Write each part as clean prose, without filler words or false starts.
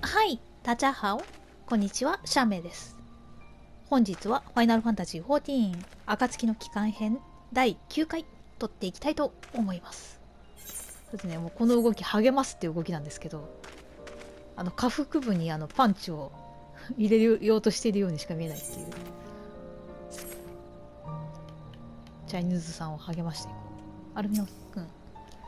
はい、ダチャハオ。こんにちは、シャンメイです。本日はファイナルファンタジー14暁の帰還編第9回撮っていきたいと思います。そうですね、もうこの動き励ますっていう動きなんですけど、下腹部にパンチを入れようとしているようにしか見えないっていう。チャイニーズさんを励ましていこう。アルミノくん。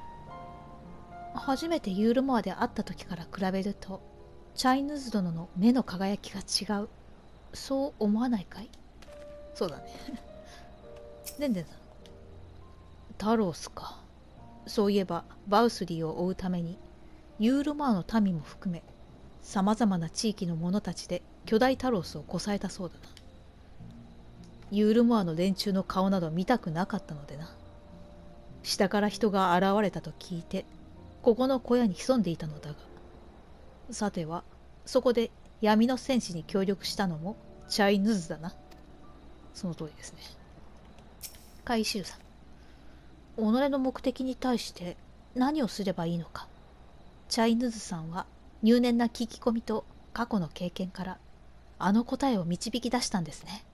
初めてユールモアで会った時から比べると、チャイニーズ殿の目の輝きが違う。そう思わないかい？そうだね。でんでんさん。タロスか。そういえば、バウスリーを追うために、ユールマーの民も含め、さまざまな地域の者たちで巨大タロスをこさえたそうだな。ユールモアの連中の顔など見たくなかったのでな。下から人が現れたと聞いて、ここの小屋に潜んでいたのだが。さては、そこで闇の戦士に協力したのもチャイヌズだな。その通りですね。カイシルさん。己の目的に対して何をすればいいのか。チャイヌズさんは入念な聞き込みと過去の経験からあの答えを導き出したんですね。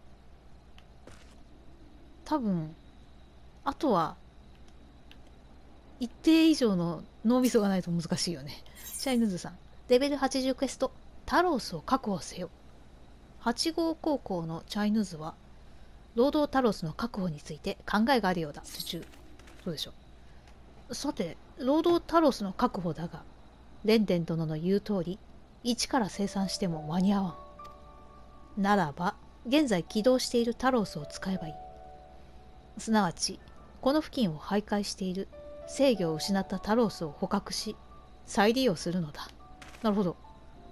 多分、あとは一定以上の脳みそがないと難しいよね。チャイヌズさん。レベル80クエスト、タロースを確保せよ。8号高校のチャイヌズは、労働タロースの確保について考えがあるようだ。受注。そうでしょう。さて、労働タロースの確保だが、レンデン殿の言う通り、一から生産しても間に合わん。ならば、現在起動しているタロースを使えばいい。すなわち、この付近を徘徊している制御を失ったタロースを捕獲し、再利用するのだ。なるほど。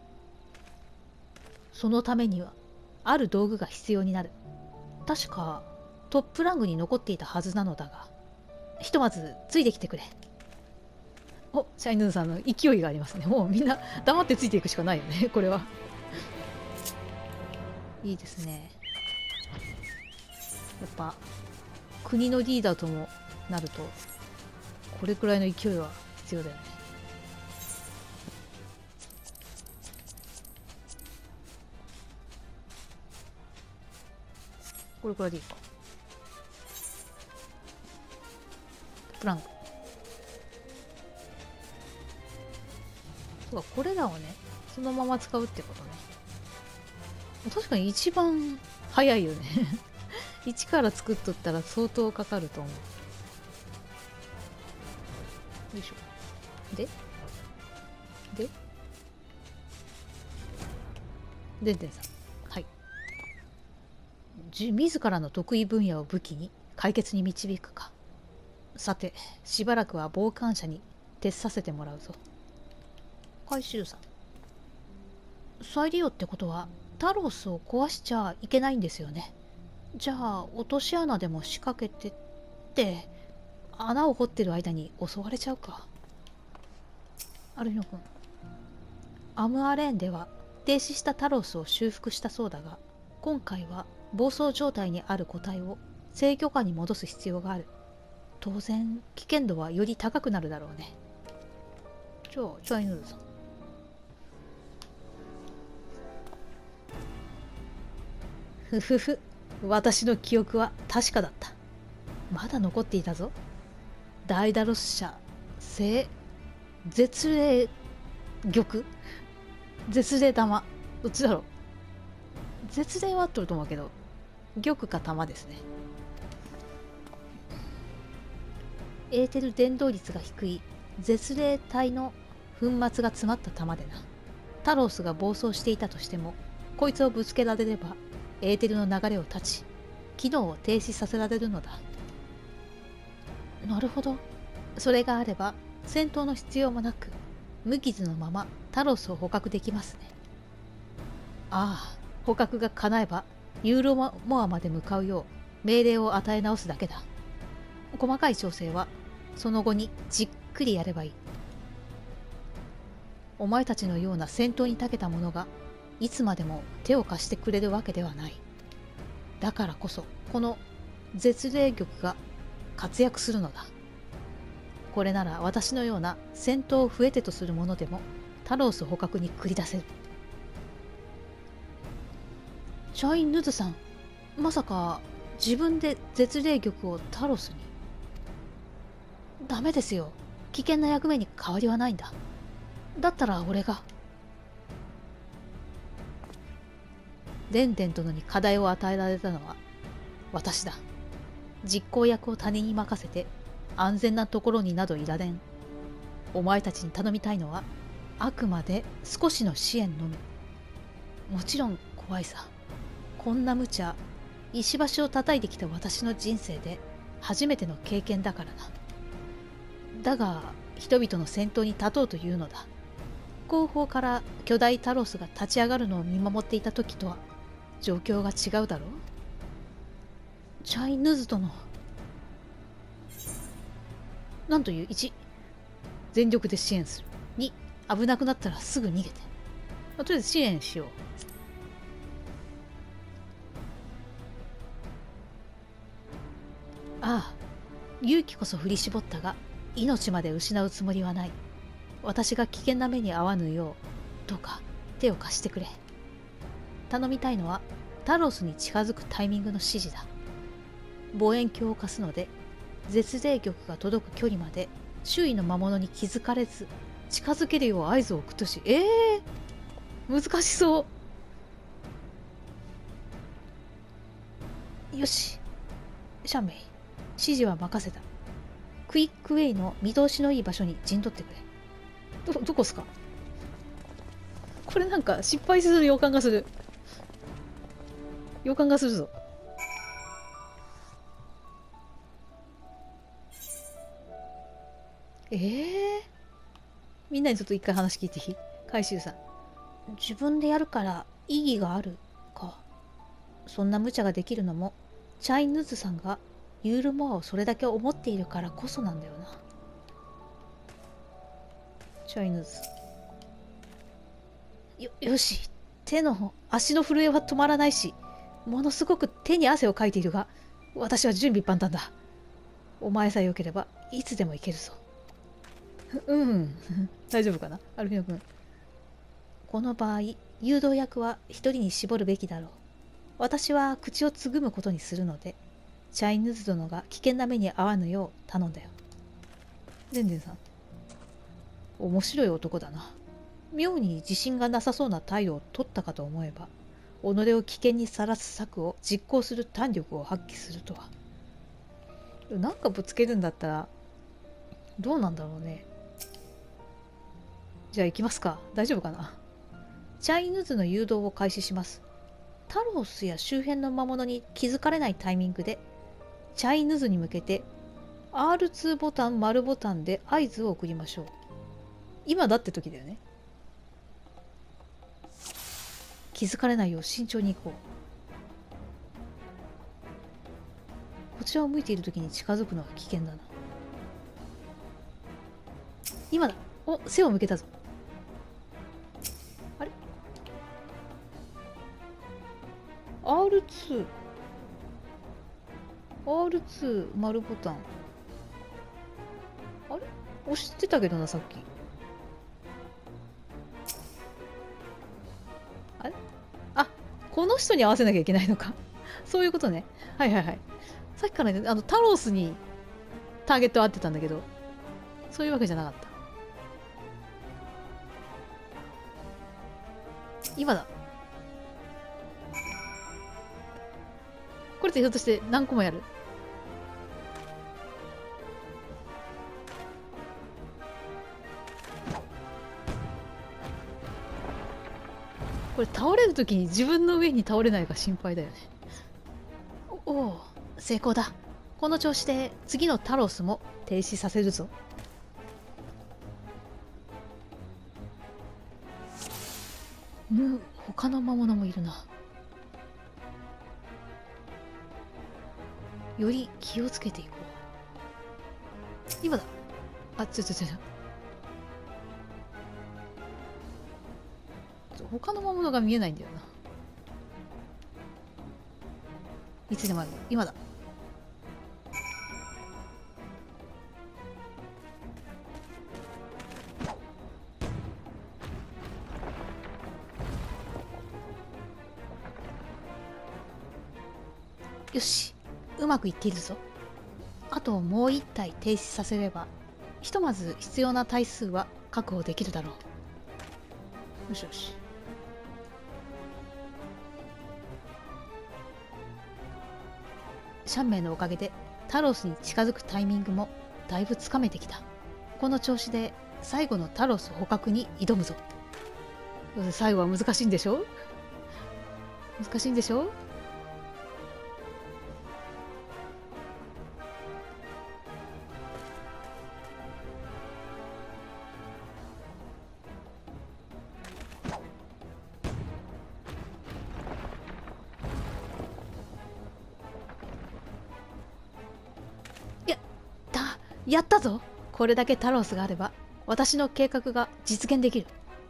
そのためには、ある道具が必要になる。確か、トップラングに残っていたはずなのだが、ひとまずついてきてくれ。お、シャイヌーンさんの勢いがありますね。もうみんな黙ってついていくしかないよね、これは。いいですね。やっぱ、国のリーダーともなると、これくらいの勢いは必要だよね。これくらいでいいか。プランク。そうか、これらをね、そのまま使うってことね。確かに一番早いよね。一から作っとったら相当かかると思う。よいしょ。ででんでんさん。はい。自らの得意分野を武器に解決に導くか。さて、しばらくは傍観者に徹させてもらうぞ。回収さん。再利用ってことは、タロスを壊しちゃいけないんですよね。じゃあ、落とし穴でも仕掛けてって、穴を掘ってる間に襲われちゃうか。アルヒノ君。アムアレーンでは、停止したタロスを修復したそうだが、今回は暴走状態にある個体を制御下に戻す必要がある。当然、危険度はより高くなるだろうね。じゃあ、チャイヌーズさん。ふふふ、私の記憶は確かだった。まだ残っていたぞ。ダイダロス社、絶霊玉絶霊玉。どっちだろう。絶霊は合っとると思うけど、玉か玉ですね。エーテル伝導率が低い絶霊体の粉末が詰まった玉でな。タロースが暴走していたとしても、こいつをぶつけられれば、エーテルの流れを断ち、機能を停止させられるのだ。なるほど。それがあれば、戦闘の必要もなく、無傷のままタロスを捕獲できますね。ああ、捕獲が叶えば、ユーロモアまで向かうよう命令を与え直すだけだ。細かい調整は、その後にじっくりやればいい。お前たちのような戦闘に長けた者が、いつまでも手を貸してくれるわけではない。だからこそ、この絶霊玉が活躍するのだ。これなら私のような戦闘を不得手とする者でもタロース捕獲に繰り出せる。 チャイヌズさん、まさか自分で絶霊玉をタロスに？ダメですよ。危険な役目に変わりはないんだ。だったら俺が。デンデン殿に課題を与えられたのは私だ。実行役を他人に任せて安全なところになどいられん。お前たちに頼みたいのはあくまで少しの支援のみ。もちろん怖いさ。こんな無茶、石橋を叩いてきた私の人生で初めての経験だからな。だが人々の先頭に立とうというのだ。後方から巨大タロスが立ち上がるのを見守っていた時とは状況が違うだろう。チャイヌズ殿。なんという1、全力で支援する。2、危なくなったらすぐ逃げて。とりあえず支援しよう。ああ、勇気こそ振り絞ったが命まで失うつもりはない。私が危険な目に遭わぬようどうか手を貸してくれ。頼みたいのはタロスに近づくタイミングの指示だ。望遠鏡を貸すので絶霊玉が届く距離まで周囲の魔物に気づかれず近づけるよう合図を送ってほしい。難しそう。よし、シャンメイ、指示は任せた。クイックウェイの見通しのいい場所に陣取ってくれ。どこっすか？これなんか失敗する予感がする。予感がするぞ。みんなにちょっと一回話聞いていい？海舟さん。自分でやるから意義があるか。そんな無茶ができるのもチャイヌズさんがユールモアをそれだけ思っているからこそなんだよな。チャイヌズ。よし。足の震えは止まらないし、ものすごく手に汗をかいているが、私は準備万端だ。お前さえよければいつでも行けるぞ。大丈夫かな、アルフィノ君。この場合、誘導役は一人に絞るべきだろう。私は口をつぐむことにするので、チャイヌズ殿が危険な目に遭わぬよう頼んだよ。デンデンさん。面白い男だな。妙に自信がなさそうな態度を取ったかと思えば、己を危険にさらす策を実行する胆力を発揮するとは。なんかぶつけるんだったら、どうなんだろうね。じゃあ行きますか。大丈夫かな。チャイヌズの誘導を開始します。タロスや周辺の魔物に気づかれないタイミングで、チャイヌズに向けて R2 ボタン、丸ボタンで合図を送りましょう。今だって時だよね。気づかれないよう慎重に行こう。こちらを向いている時に近づくのは危険だな。今だ。お、背を向けたぞ。あれ ?R2。R2 丸ボタン。あれ押してたけどな、さっき。あれこの人に合わせなきゃいけないのか。そういうことね。はいはいはい。さっきからね、タロスにターゲット合ってたんだけど、そういうわけじゃなかった。今だ。これってひょっとして何個もやる？これ倒れるときに自分の上に倒れないか心配だよね。おお、成功だ。この調子で次のタロスも停止させるぞ。他の魔物もいるな。より気をつけていこう。今だ。他の魔物が見えないんだよな。いつでもある。今だ。 よし、うまくいっているぞ。あともう一体停止させれば、ひとまず必要な体数は確保できるだろう。よしよし。シャンメイのおかげでタロスに近づくタイミングもだいぶつかめてきた。この調子で最後のタロス捕獲に挑むぞ。最後は難しいんでしょ？難しいんでしょ？やったぞ。これだけタロスがあれば私の計画が実現できる。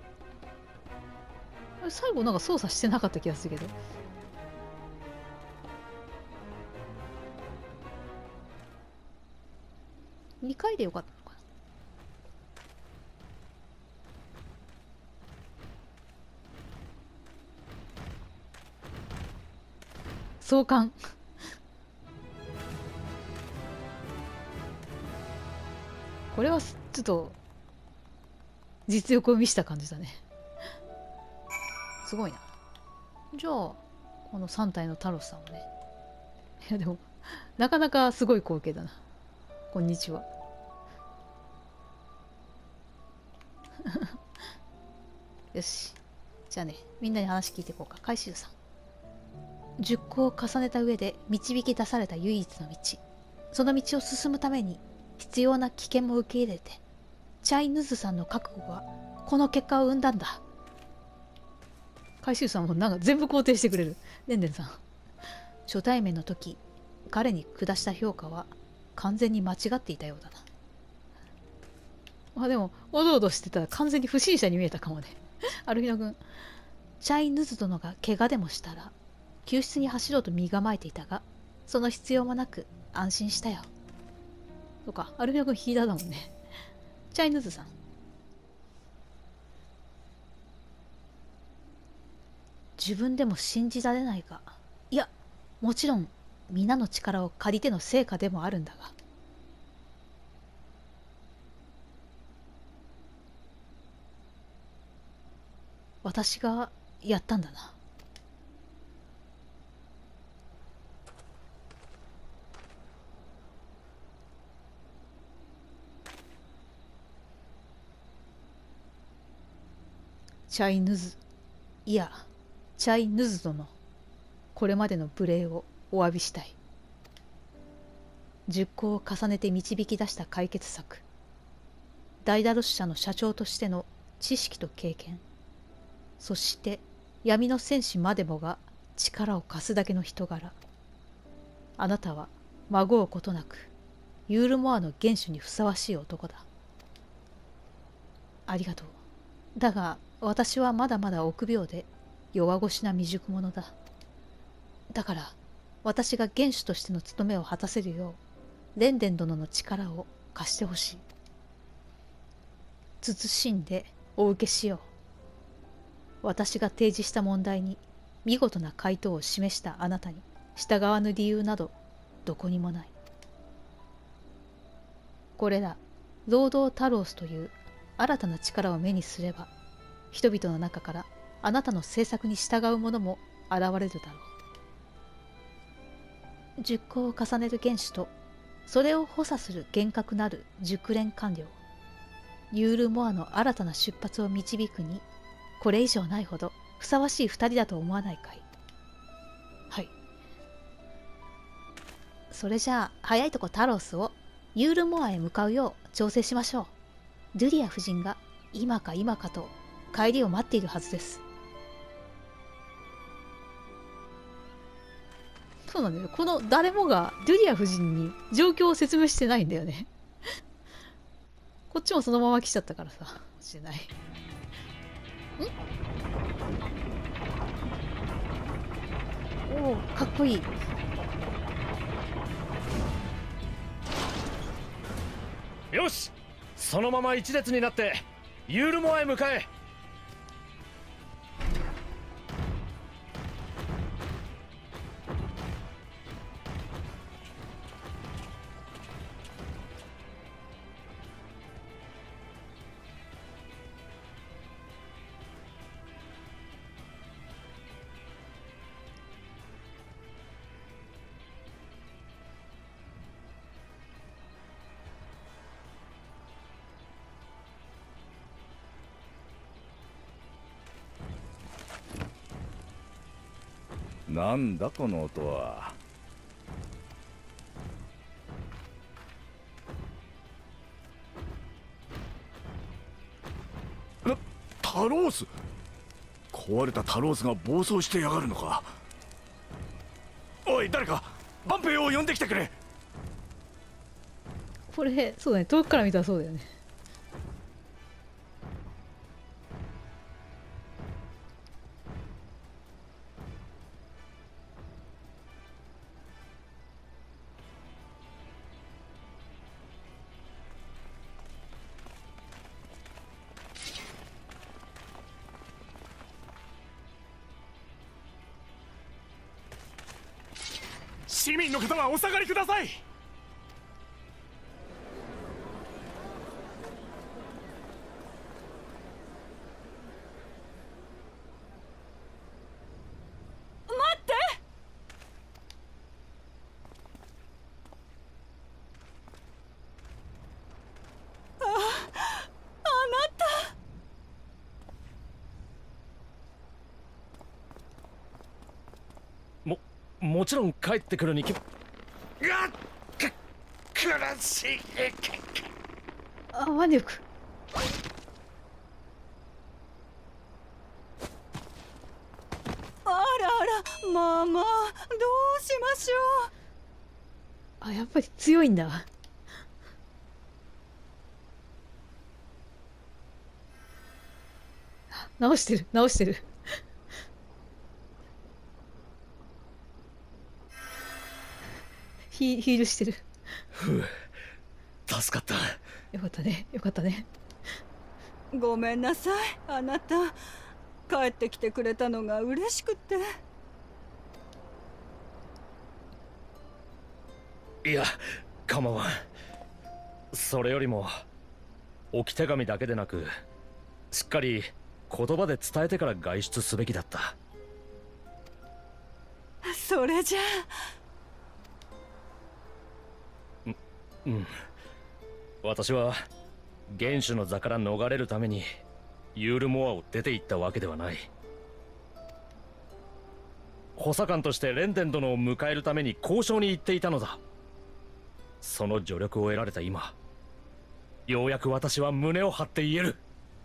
最後なんか操作してなかった気がするけど。2回でよかったのかな。壮観。これはちょっと実力を見せた感じだね。すごいな。じゃあこの3体のタロスさんをね。いやでもなかなかすごい光景だな。こんにちは。よし、じゃあね、みんなに話聞いていこうか。海舟さん、10個を重ねた上で導き出された唯一の道、その道を進むために必要な危険も受け入れて、チャイヌズさんの覚悟がこの結果を生んだんだ。海舟さんもなんか全部肯定してくれる。でんでんさん、初対面の時彼に下した評価は完全に間違っていたようだな。でもおどおどしてたら完全に不審者に見えたかもね。アルヒノ君、チャイヌズ殿が怪我でもしたら救出に走ろうと身構えていたが、その必要もなく安心したよ。とか、アルヒノ君ヒーダーだもんね。チャイヌズさん、自分でも信じられないが、いや、もちろん皆の力を借りての成果でもあるんだが、私がやったんだな。チャイヌズ、いや、チャイヌズ殿、これまでの無礼をお詫びしたい。10個を重ねて導き出した解決策、ダイダロス社の社長としての知識と経験、そして闇の戦士までもが力を貸すだけの人柄。あなたは孫うことなくユールモアの元首にふさわしい男だ。ありがとう。だが私はまだまだ臆病で弱腰な未熟者だ。だから私が元首としての務めを果たせるようレンデン殿の力を貸してほしい。慎んでお受けしよう。私が提示した問題に見事な回答を示したあなたに従わぬ理由などどこにもない。これら労働タロースという新たな力を目にすれば、人々の中からあなたの政策に従う者も現れるだろう。10個を重ねる元首とそれを補佐する厳格なる熟練官僚、ユールモアの新たな出発を導くにこれ以上ないほどふさわしい2人だと思わないかい。はい。それじゃあ早いとこタロスをユールモアへ向かうよう調整しましょう。ドゥリア夫人が今か今かと帰りを待っているはずです。そうなんだよ。この誰もがドゥリア夫人に状況を説明してないんだよね。こっちもそのまま来ちゃったからさ、しれない。おお、かっこいい。 よし、そのまま一列になってユールモアへ向かえ。 なんだこの音は。タロース。壊れたタロースが暴走してやがるのか。おい誰かバンペイを呼んできてくれ。 これそうだね、遠くから見たらそうだよね。 市民の方はお下がりください。 もちろん帰ってくるに決苦しい。 あ、腕力。 あらあら、ママ、どうしましょう。 あ、やっぱり強いんだ。直してる直してる。ヒールしてる。 ふう、助かった。 よかったね、よかったね。 ごめんなさい、あなた。帰ってきてくれたのが嬉しくて。 いや、構わん。それよりも置き手紙だけでなく、しっかり言葉で伝えてから外出すべきだった。 それじゃあ。 うん。私は元首の座から逃れるためにユールモアを出て行ったわけではない。補佐官としてレンデン殿を迎えるために交渉に行っていたのだ。その助力を得られた今、ようやく私は胸を張って言える。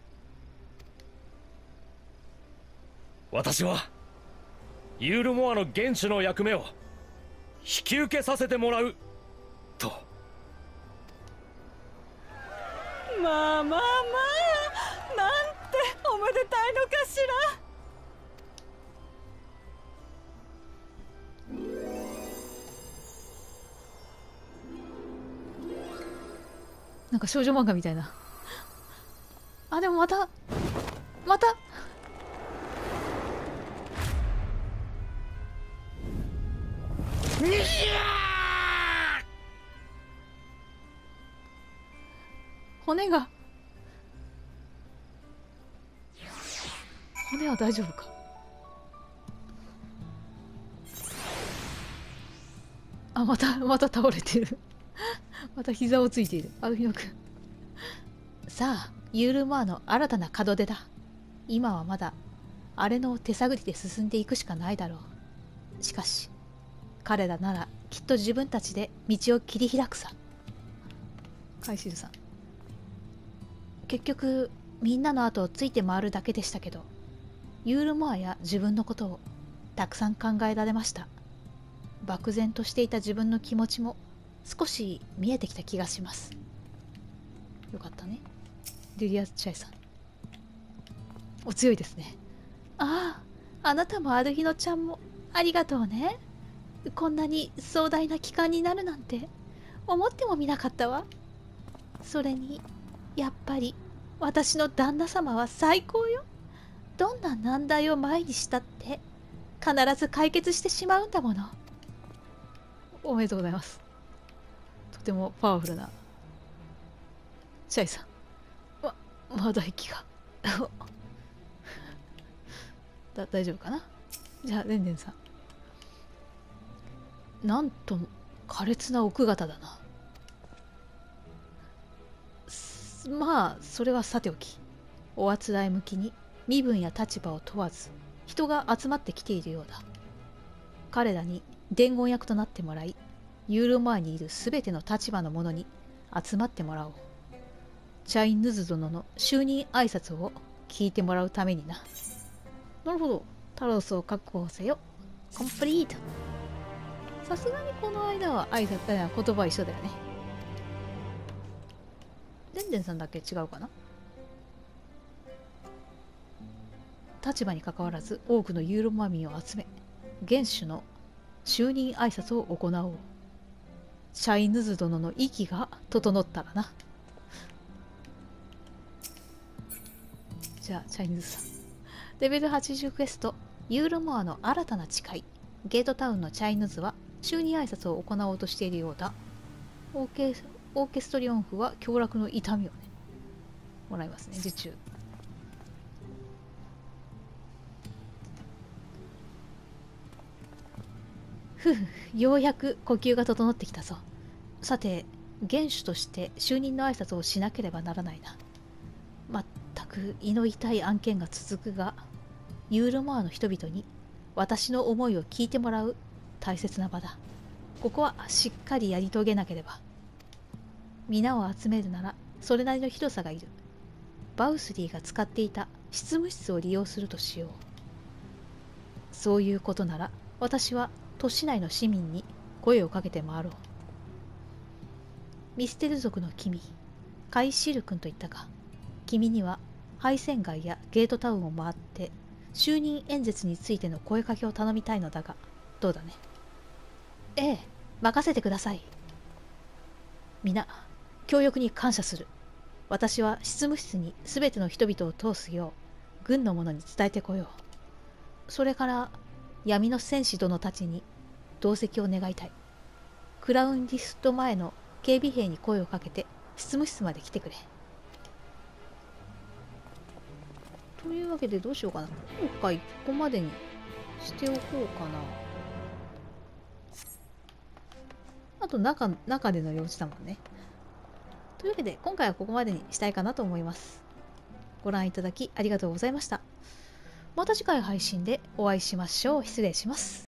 私はユールモアの元首の役目を引き受けさせてもらうと。 まあまあまあ、なんておめでたいのかしら。 なんか少女漫画みたいな。あ、でもまた骨は大丈夫か。あ、また倒れてる。また膝をついているアルフィノ君。さあ、ユールモアの新たな門出だ。今はまだあれの手探りで進んでいくしかないだろう。しかし彼らならきっと自分たちで道を切り開くさ。カイシルさん、結局みんなの後をついて回るだけでしたけど、ユールモアや自分のことをたくさん考えられました。漠然としていた自分の気持ちも少し見えてきた気がします。よかったね。リリア・チャイさん、お強いですね。ああ、あなたもアルヒノちゃんもありがとうね。こんなに壮大な帰還になるなんて思ってもみなかったわ。それにやっぱり私の旦那様は最高よ。どんな難題を前にしたって必ず解決してしまうんだもの。おめでとうございます。とてもパワフルなシャイさん。まだ息が大丈夫かな。じゃあレンデンさん、なんとも苛烈な奥方だな。まあそれはさておき、おあつらえ向きに身分や立場を問わず人が集まってきているようだ。 彼らに伝言役となってもらい、ユーロマーにいるすべての立場の者に集まってもらおう。チャイヌズ殿の就任挨拶を聞いてもらうためにな。なるほど。タロスを確保せよ。コンプリート。さすがにこの間は言葉一緒だよね。デンデンさんだけ違うかな。立場にかかわらず多くのユーロマ民を集め、元首の就任挨拶を行おう。チャイヌズ殿の息が整ったらな。じゃあ、チャイヌズさん。レベル80クエスト、ユーロモアの新たな誓い。ゲートタウンのチャイヌズは就任挨拶を行おうとしているようだ。オーケストリオンフは凶楽の痛みをね、もらいますね、受注。ふふ、ようやく呼吸が整ってきたぞ。さて、元首として就任の挨拶をしなければならないな。全く胃の痛い案件が続くが、ユーロモアの人々に私の思いを聞いてもらう大切な場だ。ここはしっかりやり遂げなければ。皆を集めるならそれなりの広さがいる。バウスリーが使っていた執務室を利用するとしよう。そういうことなら私は都市内の市民に声をかけて回ろう。ミステル族の君、カイシル君といったか。君には配線街やゲートタウンを回って就任演説についての声かけを頼みたいのだが、どうだね。ええ、任せてください。皆、協力に感謝する。私は執務室にすべての人々を通すよう軍の者に伝えてこよう。それから闇の戦士殿たちに同席を願いたい。クラウンリスト前の警備兵に声をかけて執務室まで来てくれ。というわけでどうしようかな。今回ここまでにしておこうかな。あと中での用事だもんね。というわけで今回はここまでにしたいかなと思います。ご覧いただきありがとうございました。また次回配信でお会いしましょう。失礼します。